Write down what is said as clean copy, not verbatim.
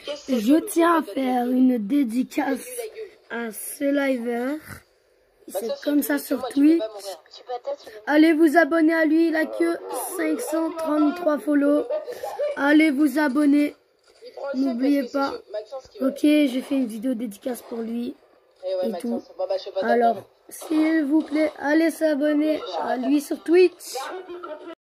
Je tiens à faire une dédicace à ce liver. C'est comme ça sur Twitch. Allez vous abonner à lui, il a que 533 follow. Allez vous abonner. N'oubliez pas. Ok, j'ai fait une vidéo dédicace pour lui et tout. Alors, s'il vous plaît, allez s'abonner à lui sur Twitch.